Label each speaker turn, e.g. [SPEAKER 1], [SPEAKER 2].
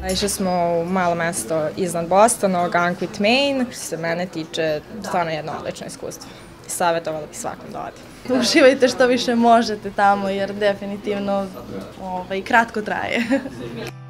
[SPEAKER 1] Išli smo u malo mesto iznad Bostona, Ogunquit, Maine. Što se mene tiče, stvarno jedno odlično iskustvo. Savjetovala bih svakom da ode.
[SPEAKER 2] Uživajte što više možete tamo jer definitivno kratko traje.